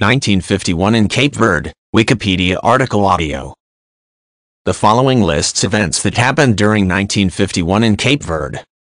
1951 in Cape Verde, Wikipedia article audio. The following lists events that happened during 1951 in Cape Verde.